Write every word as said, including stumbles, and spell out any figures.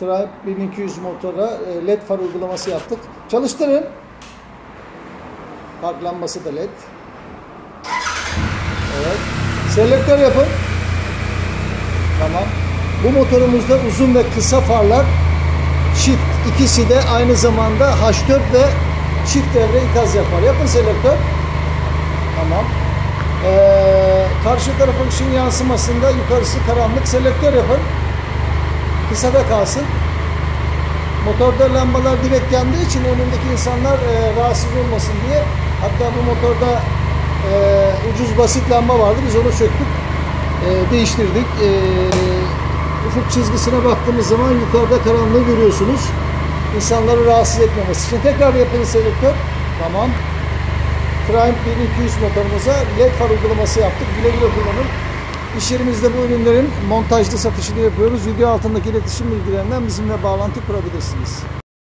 Triumph bin iki yüz motora led far uygulaması yaptık. Çalıştırın. Park lambası da led. Evet. Selektör yapın. Tamam. Bu motorumuzda uzun ve kısa farlar, çift, ikisi de aynı zamanda H dört ve çift devre ikaz yapar. Yapın selektör. Tamam. Ee, karşı tarafın ışığın yansımasında yukarısı karanlık. Selektör yapın. Kısada kalsın. Motorda lambalar direkt yandığı için önündeki insanlar e, rahatsız olmasın diye. Hatta bu motorda e, ucuz basit lamba vardı. Biz onu söktük. E, değiştirdik. E, ufuk çizgisine baktığımız zaman yukarıda karanlığı görüyorsunuz. İnsanları rahatsız etmemesi için. Tekrar yapın selektör. Tamam. Triumph bin iki yüz motorumuza led far uygulaması yaptık. Güle güle kullanın. İş yerimizde bu ürünlerin montajlı satışını yapıyoruz. Video altındaki iletişim bilgilerinden bizimle bağlantı kurabilirsiniz.